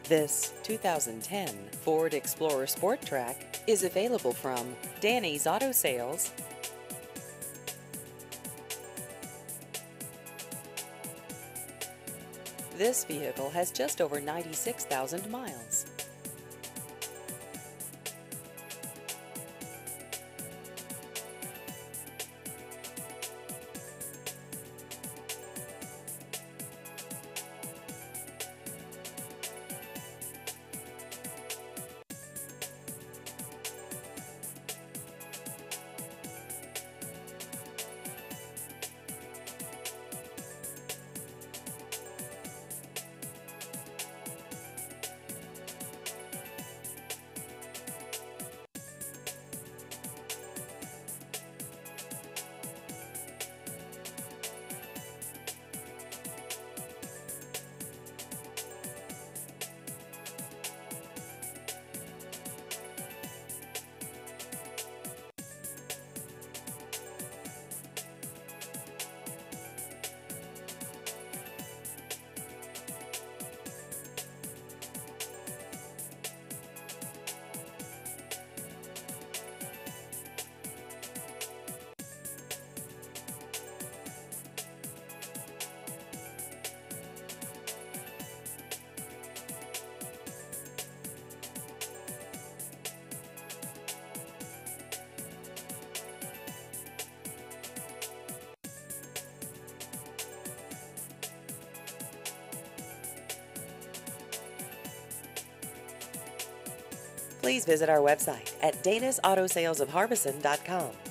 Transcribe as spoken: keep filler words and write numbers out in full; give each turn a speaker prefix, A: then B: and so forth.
A: This two thousand ten Ford Explorer Sport Trac is available from Danny's Auto Sales. This vehicle has just over ninety-six thousand miles. Please visit our website at danas auto sales of harbison dot com.